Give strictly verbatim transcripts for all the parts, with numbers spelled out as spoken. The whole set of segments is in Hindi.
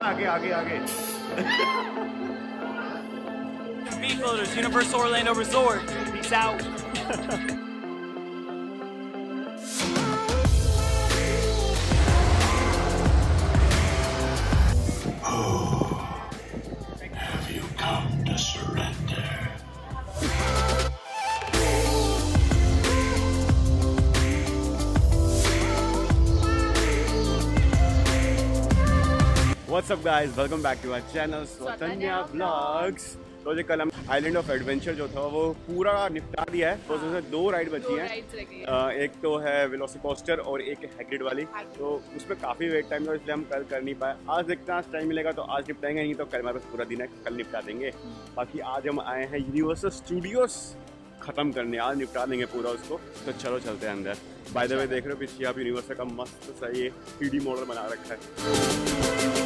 आगे आगे आगे Speedboaters, Universal Orlando Resort. Peace out. Have you come to surrender? What's up guys, welcome back to our channel स्वतन्या Vlogs। तो जो कल हम आइलैंड ऑफ एडवेंचर जो था वो पूरा निपटा दिया है। तो उसमें दो राइड बची हैं, एक तो है वेलोसिकोस्टर और एक हैग्रिड वाली। तो उसमें काफ़ी वेट टाइम था इसलिए हम कल कर नहीं पाए। आज देखते हैं, आज टाइम मिलेगा तो आज निपटाएंगे, नहीं तो कल हमारे पास पूरा दिन है, कल निपटा देंगे। बाकी आज हम आए हैं यूनिवर्सल स्टूडियोज ख़त्म करने, आज निपटा देंगे पूरा उसको। तो चलो चलते हैं अंदर। बाय द वे देख रहे हो पीछे आप यूनिवर्सल का मस्त सा ये थ्री डी मॉडल बना रखा है।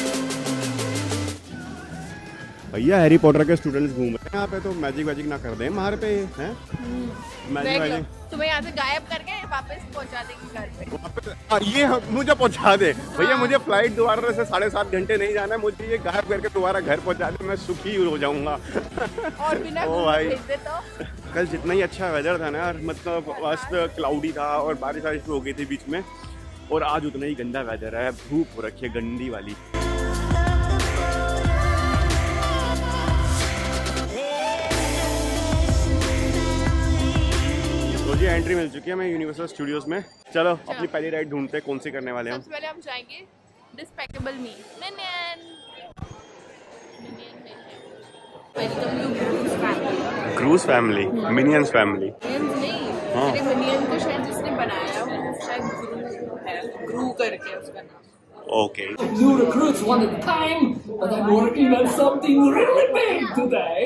भैया हैरी पॉटर के स्टूडेंट्स घूम रहे हैं यहाँ पे, तो मैजिक वैजिक ना कर दें हमारे पे हैं। मैजिक वैजिक तुम्हें यहाँ से गायब करके वापस पहुँचा देंगे घर पे। वापस आ, ये मुझे पहुँचा दे भैया। मुझे फ्लाइट दोबारा से साढ़े सात घंटे नहीं जाना है, मुझे ये गायब करके दोबारा घर पहुँचा दे, मैं सुखी हो जाऊँगा। और बिना ओ भाई भेज दे तो कल जितना ही अच्छा वेदर था ना यार, मतलब मस्त क्लाउडी था और बारिश वारिश हो गई थी बीच में, और आज उतना ही गंदा वेदर है, धूप हो रखी है गंदी वाली। तो जी एंट्री मिल चुकी है हमें यूनिवर्सल स्टूडियोज में। चलो अपनी पहली राइड ढूंढते हैं, कौन सी करने वाले हैं हम। सबसे पहले हम जाएंगे Despicable Me minion. Welcome to Gru's family. Gru's family, minions family. हाँ। मिनियन को शायद जिसने बनाया वो शायद ग्रू है, ग्रू करके उसका नाम। Okay. New recruits one at a time, but I'm working on something really big today.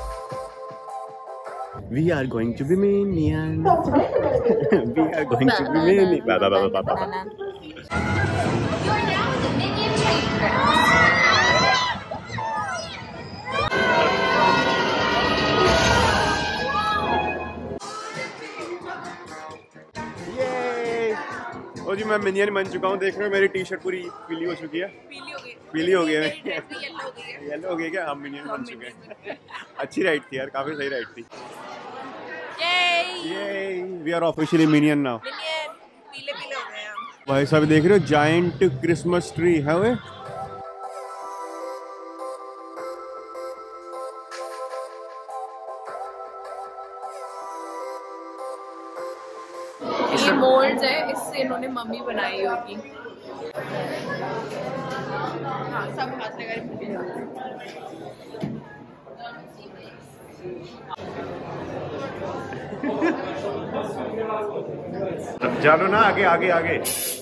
We are going to be minions. We are going to be minions. Ba ba ba ba ba. You are now the minion train. ओ जी मैं मिनियन बन चुका हूँ, देख रहे हो मेरी टी शर्ट पूरी पीली हो चुकी है। पीली हो गई। पीली हो गई है। येलो हो गई है। येलो हो गई क्या? हम मिनियन बन चुके हैं। अच्छी राइड थी यार, काफी सही राइड थी। ये we are officially minion now. Minion पीले पीले हो गए हम। भाई साहब देख रहे हो जायंट क्रिसमस ट्री है वे। ये मोल्ड्स है, इससे इन्होंने मम्मी बनाई होगी। हाँ सब हाथ लगा जानो ना आगे आगे आगे।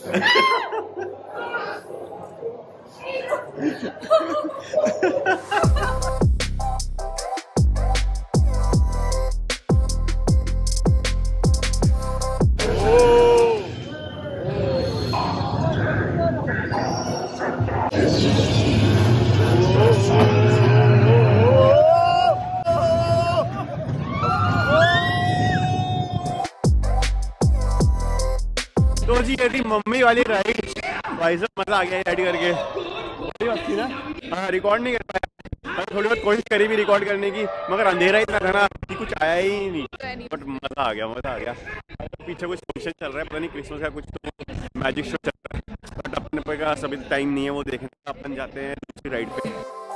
तो जी ये थी मम्मी वाली राइड। भाई साहब मजा आ गया राइड करके, बड़ी बात थी ना। हाँ रिकॉर्ड नहीं कर पाया, थोड़ी बहुत कोशिश करी भी रिकॉर्ड करने की, मगर अंधेरा इतना था ना कि कुछ आया ही नहीं। बट मजा आ गया, मजा आ गया। पीछे कुछ फंक्शन चल रहा है, पता नहीं क्रिसमस का कुछ तो मैजिक शो चल रहा है, बट अपने पे का सभी टाइम नहीं है वो देखने का। अपन जाते हैं दूसरी राइड पे।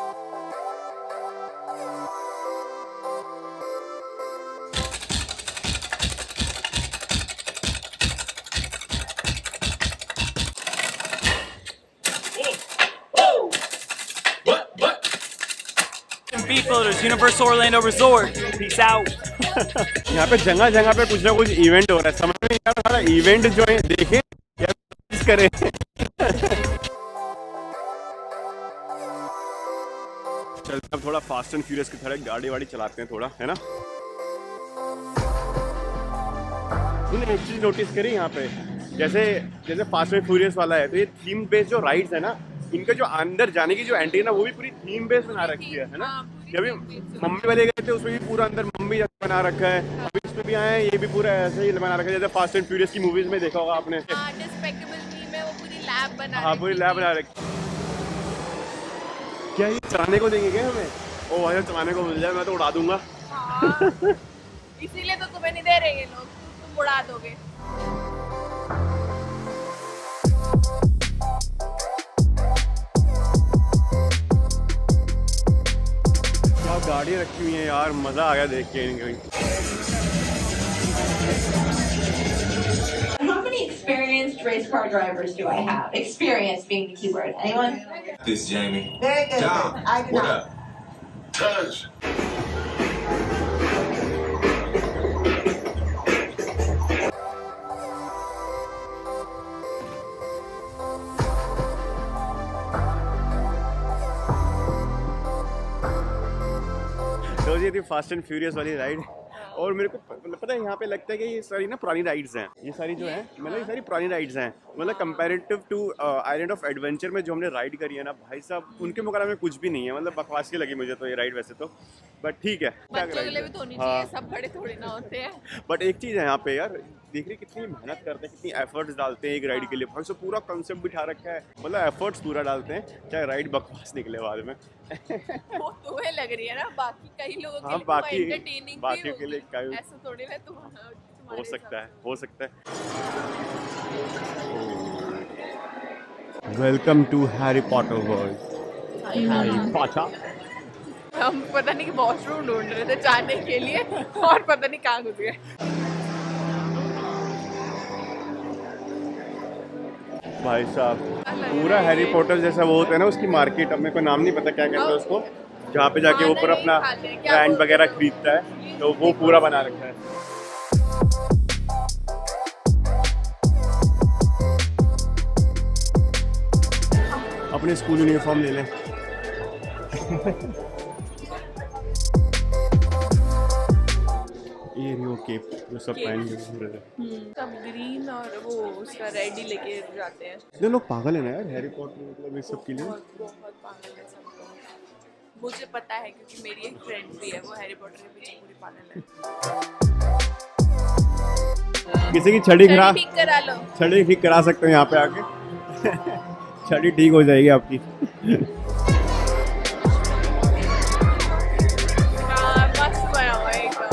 Speedboaters, Universal Orlando Resort. Peace out. यहाँ पे जगह जगह पे कुछ ना कुछ इवेंट हो रहा है, समझ में नहीं आ रहा सारा इवेंट जो है देखे या करें। चलते अब थोड़ा फास्ट एंड फ्यूरियस की तरह गाड़ी वाड़ी चलाते हैं थोड़ा, है ना। तूने एक चीज नोटिस करी यहाँ पे, जैसे जैसे फास्ट एंड फ्यूरियस वाला है तो ये थीम बेस्ड जो राइड्स है ना, इनका जो अंदर जाने की जो एंट्री है ना वो भी पूरी थीम बेस्ड बना रखी है, है ना। जब मम्मी वाले गए थे उसमें भी पूरा अंदर मम्मी जैसा बना रखा है, अभी इसमें भी आए हैं ये भी पूरा ऐसे ही बना रखा है जैसे फास्ट एंड फ्यूरियस की मूवीज में देखा होगा आपने। डिस्पेक्टेबल मी में वो पूरी लैब बना हाँ पूरी लैब बना रखी। क्या ये चलाने को देंगे क्या हमें? ओ भाई चलाने को मिल जाए मैं तो उड़ा दूंगा। हाँ, इसीलिए तो तुम्हें नहीं दे रहे ये लोग, तुम उड़ा दोगे। क्या गाड़ी रखी हुई है यार, मजा आ गया देख के इनकी। How many experienced race car drivers do I have? Experience being the key word. Anyone? This is Jamie. Very good. John, I do what not. up? Touch. तो ये थी फास्ट एंड फ्यूरियस वाली राइड। और मेरे को पता है यहाँ पे लगता है कि ये सारी ना पुरानी राइड्स हैं, ये सारी जो है मतलब ये सारी पुरानी राइड्स हैं। मतलब comparative to Island of Adventure में जो हमने राइड करी है ना भाई साहब, उनके मुकाबले में कुछ भी नहीं है। मतलब बकवास की लगी मुझे तो ये राइड वैसे तो, बट ठीक है। बच्चों के लिए भी तो होनी चाहिए, सब बड़े थोड़ी ना होते हैं। बट एक चीज़ है यहाँ पे यार, देख रही कितनी मेहनत करते हैं, कितनी एफर्ट्स डालते हैं एक राइड के लिए। भाई साहब पूरा कंसेप्ट बिठा रखा है, मतलब एफर्ट्स पूरा डालते हैं, चाहे राइड बकवास निकले बाद में। वो तुम्हें लग रही है ना, बाकी कई लोगों के हाँ, लिए बाकी एंटरटेनिंग बाकी के लिए कई ऐसा थोड़ी ना तुम हो सकता है, हो सकता है। Welcome to Harry Potter World. Harry Potter. हम पता नहीं कि वॉशरूम ढूंढ रहे थे जाने के लिए और पता नहीं कहाँ घुस गए। भाई साहब पूरा हैरी पॉटर जैसा वो होता है ना, उसकी मार्केट, अब मेरे को नाम नहीं पता क्या कहते हैं उसको, जहाँ पे जाके ऊपर अपना ब्रांड वगैरह खरीदता है, तो वो पूरा बना रखा है। अपने स्कूल यूनिफॉर्म ले लें। ये रियो केप जो सब पहन के घूम रहे थे, सब ग्रीन और वो उसका रेड ही लेके जाते हैं। ये लोग पागल है ना यार हैरी पॉटर मतलब इस सब के लिए। बहुत बहुत पागल है सब लोग। मुझे पता है क्योंकि मेरी एक फ्रेंड भी है, वो हैरी पॉटर के पीछे पूरी पागल है। किसी की छड़ी खरा ठीक करा लो, छड़ी ठीक करा सकते हो यहाँ पे आके। छड़ी ठीक हो जाएगी आपकी। हाँ, मस्त बना हुआ है एकदम।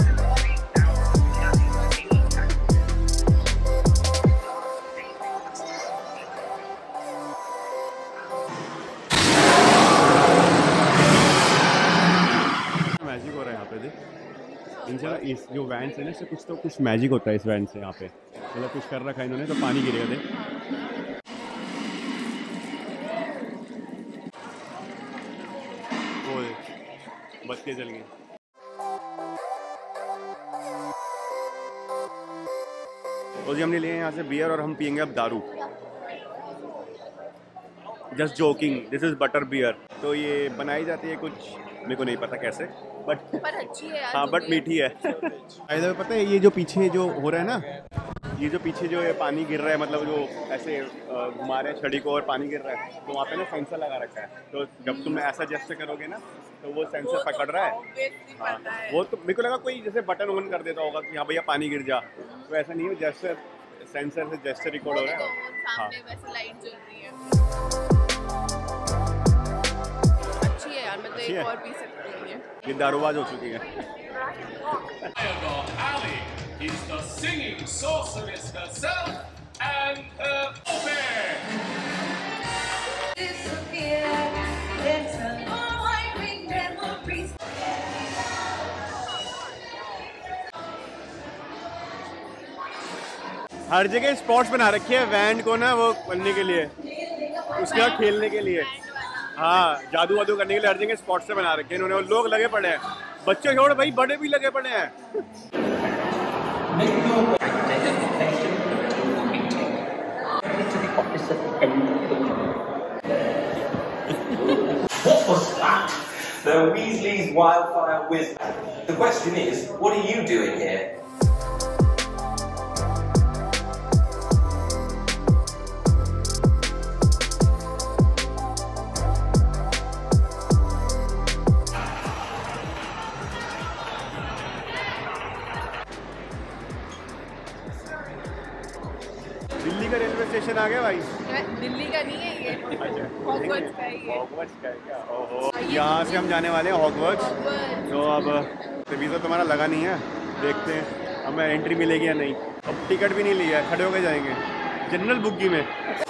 मैजिक हो रहा है यहाँ पे देख, इंशाल्लाह इस जो वैन से ना इससे कुछ तो कुछ मैजिक होता है इस वैन से यहाँ पे, मतलब कुछ कर रखा है इन्होंने, तो पानी गिरेगा देख। बत्तियाँ जल गई। तो जी हमने लिए यहाँ से बियर और हम पियेंगे अब दारू। Just joking, this is butter beer. तो ये बनाई जाती है कुछ, मेरे को नहीं पता कैसे, बट पर अच्छी है यार। हाँ बट मीठी है। इधर पता है ये जो पीछे जो हो रहा है ना, ये जो पीछे जो ये पानी गिर रहा है, मतलब जो ऐसे घुमा रहे हैं छड़ी को और पानी गिर रहा है, तो वहाँ पे ना सेंसर लगा रखा है। तो जब तुम ऐसा जेस्चर करोगे ना तो वो सेंसर पकड़ रहा है। हाँ, वो तो मेरे को लगा कोई जैसे बटन ऑन कर देता होगा कि हाँ भैया पानी गिर जा, तो ऐसा नहीं है, जेस्चर सेंसर से जेस्चर रिकॉर्ड हो रहा है। हाँ वैसे लाइट जल रही है, अच्छी है यार, मैं तो एक और पी सकती हूँ। ये दारूबाज हो चुकी है। Is the singing sorceress herself and her puppet. Disappear. It's a long-winding memory. हर जगह स्पॉट्स बना रखे हैं वैन को ना वो करने के लिए, उसके बाद खेलने के लिए। हाँ जादू वादू करने के लिए हर जगह स्पॉट्स से बना रखे हैं इन्होंने, और लोग लगे पड़े हैं, बच्चे छोड़ भाई बड़े भी लगे पड़े हैं। What was that? The Weasley's wildfire whiz. The question is, what are you doing here? Delhi का रेलवे स्टेशन आ गया भाई। दिल्ली का नहीं है ये, हॉगवर्ट्स का है ये। हॉगवर्ट्स का है क्या? ओहो, यहाँ से हम जाने वाले हैं हॉगवर्ट्स। तो अब वीज़ा तुम्हारा लगा नहीं है, देखते हैं हमें एंट्री मिलेगी या नहीं। अब टिकट भी नहीं लिया है, खड़े होकर जाएंगे जनरल बुग्गी में।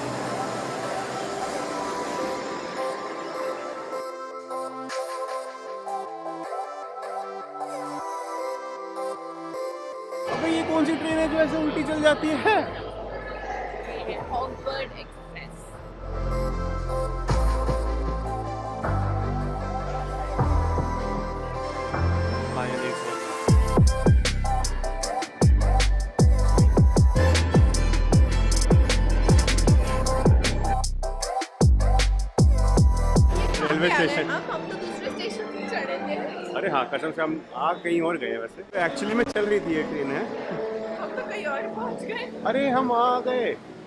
अबे ये कौन सी ट्रेन है जो ऐसे उल्टी चल जाती है? Hogwart Express. Railway station. हम तो दूसरे स्टेशन पे चढ़े थे। अरे हाँ, कसम से हम आ कहीं और गए वैसे। एक्चुअली में चल रही थी ये ट्रेन है। हम तो कहीं और पहुंच गए। अरे हम आ गए।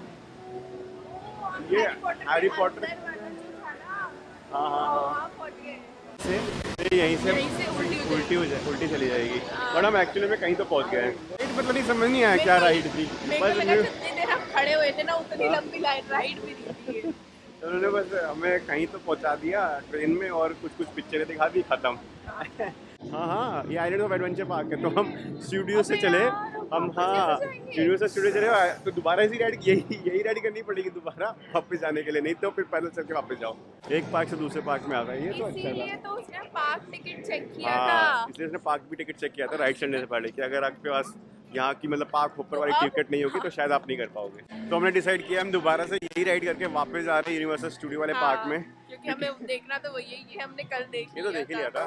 ये हैरी पॉटर। हाँ हाँ हाँ। से यहीं से यहीं से उल्टी हो उल्टी हो जाए, उल्टी चली जाएगी। और हम एक्चुअली में कहीं तो पहुंच गए हैं। मतलब नहीं समझ नहीं आया क्या राइड थी। मेरे को लगा जितनी देर हम खड़े हुए थे ना उतनी लंबी लाइन राइड भी नहीं थी। उन्होंने बस हमें कहीं तो पहुंचा दिया ट्रेन में और कुछ कुछ पिक्चरें दिखा दी, खत्म। हाँ हाँ, ये आइलैंड ऑफ एडवेंचर पार्क है। तो हम स्टूडियो से चले, हम हाँ स्टूडियो से स्टूडियो चले तो दोबारा इसी राइड यही यही राइड करनी पड़ेगी दोबारा वापस जाने के लिए, नहीं तो फिर पैदल चल के वापस जाओ। एक पार्क से दूसरे पार्क में आ गए, ये तो अच्छा इसीलिए तो उसने पार्क टिकट चेक किया था। था। इसलिए उसने पार्क भी टिकट चेक किया था राइड चढ़ने से पहले कि अगर आपके पास यहाँ की मतलब पार्क होपर वाली टिकट नहीं होगी तो शायद आप नहीं कर पाओगे। तो हमने डिसाइड किया हम दोबारा से यही राइड करके वापस आ रहे हैं यूनिवर्सल स्टूडियो वाले हाँ, पार्क में, क्योंकि हमें देखना तो वही है, ये हमने कल देख ये तो देख ही लिया था।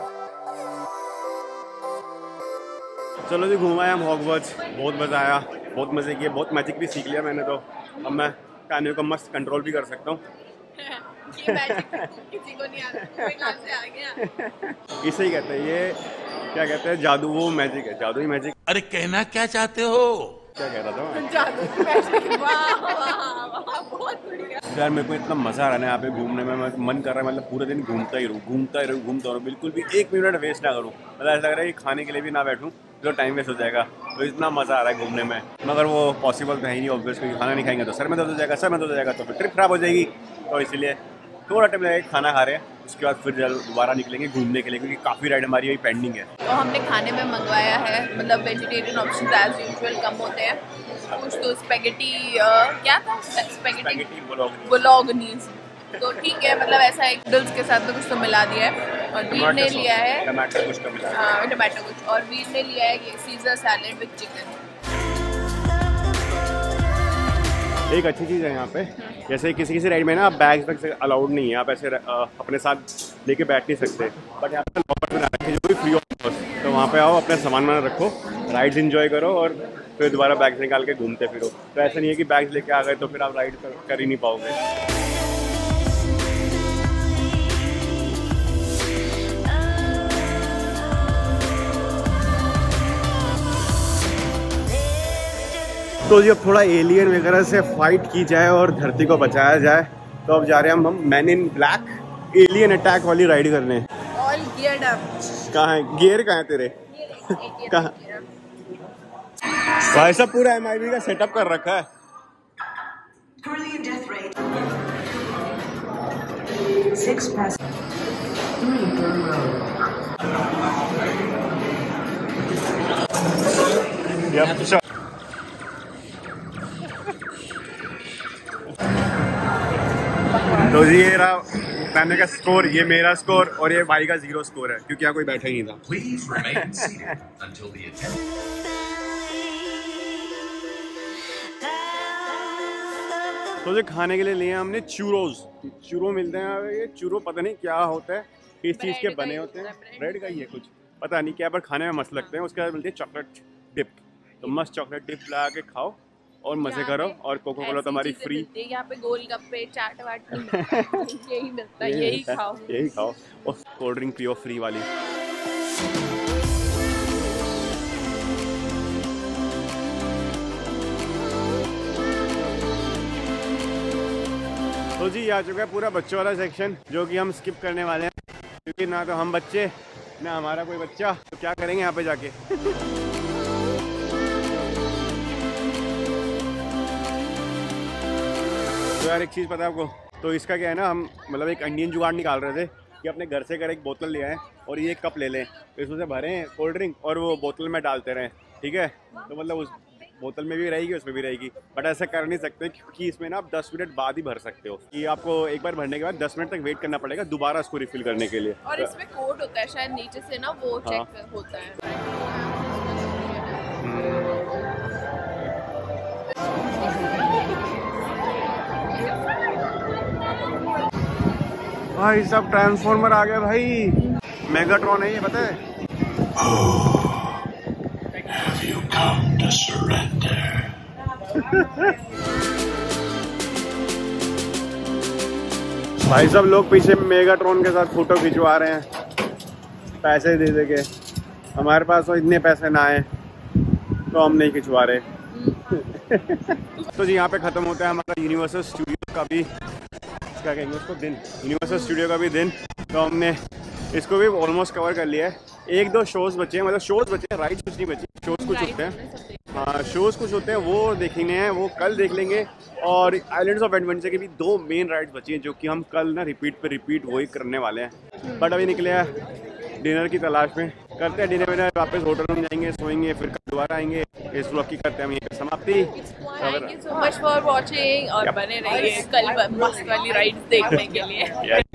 चलो जी, घूम आए हम हॉगवर्ट्स, बहुत मज़ा आया, बहुत मज़े किए, बहुत मैजिक भी सीख लिया मैंने। तो अब मैं कान्यों को मस्त कंट्रोल भी कर सकता हूँ। ये मैजिक किसी को नहीं आता, कोई कहाँ से आ गया। इसे ही कहते हैं, ये क्या कहते हैं, जादू, वो मैजिक है, जादू ही मैजिक। अरे कहना क्या चाहते हो? क्या कह रहा था मैं? जादू मैजिक। वाह वाह वाह, बहुत बढ़िया। यार मेरे को इतना मज़ा आ रहा है ना यहाँ पे घूमने में, मन कर रहा है मतलब पूरे दिन घूमता ही रहूँ, घूमता ही रहूँ, घूमता रहूँ, बिल्कुल भी एक मिनट वेस्ट ना करूँ। मतलब ऐसा लग रहा है कि खाने के लिए भी ना बैठूँ तो टाइम वेस्ट हो जाएगा। तो इतना मज़ा आ रहा है घूमने में, मगर वो पॉसिबल तो है ही नहीं ऑब्वियस, क्योंकि खाना नहीं खाएंगे तो सर में दर्द हो जाएगा, सर में दर्द हो जाएगा तो फिर ट्रिप खराब हो जाएगी। तो इसीलिए थोड़ा टाइम लगेगा, खाना खा रहे हैं, उसके बाद फिर दोबारा निकलेंगे घूमने के लिए, क्योंकि काफ़ी राइड हमारी अभी पेंडिंग है। तो हमने खाने में मंगवाया है, मतलब वेजिटेरियन ऑप्शन एज यूजुअल कम होते हैं। कुछ तो स्पेगेटी, क्या था, स्पेगेटी बोलोगनीज, तो ठीक है, मतलब ऐसा एक नूडल्स के साथ में कुछ तो मिला दिया है। और वीर ने लिया है टमाटर कुछ तो मिला, हाँ टमाटो कुछ, और वीर ने लिया है ये सीजर सैलेड विद चिकन। एक अच्छी चीज़ है यहाँ पे, जैसे किसी किसी राइड में ना बैग्स वैग अलाउड नहीं है, आप ऐसे आ, अपने साथ लेके बैठ नहीं सकते, बट यहाँ पे लॉकर बना रखे जो भी फ्री ऑफ कॉस्ट। तो वहाँ पे आओ, अपना सामान वामान रखो, राइड्स एंजॉय करो और फिर दोबारा बैग्स निकाल के घूमते फिरो। तो ऐसा नहीं है कि बैग्स लेके आ गए तो फिर आप राइड कर, कर ही नहीं पाओगे। तो जी अब थोड़ा एलियन वगैरह से फाइट की जाए और धरती को बचाया जाए। तो अब जा रहे हैं हम हम Men in Black alien attack वाली राइड करने। All geared up. कहाँ है गियर, कहाँ है तेरे? कहाँ भाई साहब, पूरा एम आई बी का सेटअप कर रखा है। yep, तो जी ये रहा मैंने का स्कोर, ये मेरा स्कोर और ये भाई का जीरो स्कोर है, क्योंकि यहाँ कोई बैठा ही नहीं था। तो जो खाने के लिए लिए हमने चूरोज, चूरो मिलते हैं, ये चूरो पता नहीं क्या होता है, किस चीज़ के बने होते हैं, ब्रेड का ही है कुछ, पता नहीं क्या, पर खाने में मस्त लगते हैं। उसके बाद मिलती है चॉकलेट डिप, तो मस्त चॉकलेट डिप ला के खाओ और मजे करो, और कोको कोला तुम्हारी फ्री। यहाँ पे गोलगप्पे चाट वाट यही मिलता है, यही खाओ, यही खाओ, और कोल्ड ड्रिंक पियो फ्री वाली। तो जी आ चुका है पूरा बच्चों वाला सेक्शन, जो कि हम स्किप करने वाले हैं, क्योंकि ना तो हम बच्चे ना हमारा कोई बच्चा, तो क्या करेंगे यहाँ पे जाके। तो यार एक चीज़ पता है आपको, तो इसका क्या है ना, हम मतलब एक इंडियन जुगाड़ निकाल रहे थे कि अपने घर से कर एक बोतल ले आए और ये एक कप ले लें, इसमें से भरें कोल्ड ड्रिंक और वो बोतल में डालते रहें, ठीक है। तो मतलब उस बोतल में भी रहेगी, उसमें भी रहेगी, बट ऐसा कर नहीं सकते क्योंकि इसमें ना आप दस मिनट बाद ही भर सकते हो, कि आपको एक बार भरने के बाद दस मिनट तक वेट करना पड़ेगा दोबारा इसको रिफिल करने के लिए। और इसमें कोड होता है शायद नीचे से ना, वो चेक हाँ। होता है। भाई सब ट्रांसफॉर्मर आ गया भाई, मेगाट्रॉन है ये, पता है। Have you come to surrender? भाई सब लोग पीछे मेगाट्रॉन के साथ फोटो खिंचवा रहे हैं, पैसे दे दे के। हमारे पास तो इतने पैसे ना आए तो हम नहीं खिंचवा रहे। तो जी यहाँ पे ख़त्म होता है हमारा यूनिवर्सल स्टूडियो का भी, क्या कहेंगे उसको, दिन, यूनिवर्सल स्टूडियो का भी दिन। तो हमने इसको भी ऑलमोस्ट कवर कर लिया है। एक दो शोज़ बचे हैं, मतलब शोज़ बचे हैं, राइड्स कुछ नहीं बची, शोज़ कुछ होते हैं। हाँ शोज़ कुछ होते हैं, वो देखने हैं, वो कल देख लेंगे। और आइलैंड्स ऑफ एडवेंचर की भी दो मेन राइड्स बची हैं जो कि हम कल ना रिपीट पे रिपीट वही करने वाले हैं। बट अभी निकले हैं डिनर की तलाश में, करते हैं डिनर विनर, वापस होटल में जाएंगे, सोएंगे, फिर कल दोबारा आएंगे। इस व्लॉग की करते हैं हम यहीं पे समाप्ति। Thank you so much for watching और बने रहिए कल मस्त वाली राइड्स देखने के लिए।